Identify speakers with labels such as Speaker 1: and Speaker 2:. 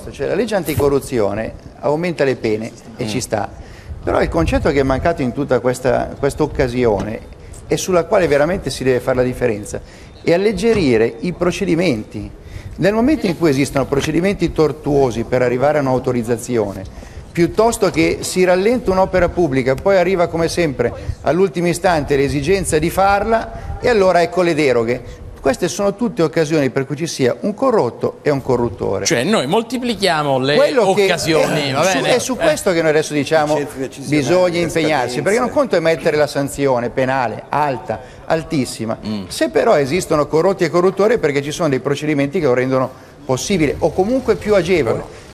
Speaker 1: Cioè, la legge anticorruzione aumenta le pene e ci sta, però il concetto che è mancato in tutta questa occasione e sulla quale veramente si deve fare la differenza è alleggerire i procedimenti. Nel momento in cui esistono procedimenti tortuosi per arrivare a un'autorizzazione, piuttosto che si rallenta un'opera pubblica, poi arriva come sempre all'ultimo istante l'esigenza di farla e allora ecco le deroghe. Queste sono tutte occasioni per cui ci sia un corrotto e un corruttore.
Speaker 2: Cioè noi moltiplichiamo le occasioni, va bene?
Speaker 1: È su questo che noi adesso diciamo bisogna impegnarsi, perché un conto è mettere la sanzione penale alta, altissima. Se però esistono corrotti e corruttori è perché ci sono dei procedimenti che lo rendono possibile o comunque più agevole.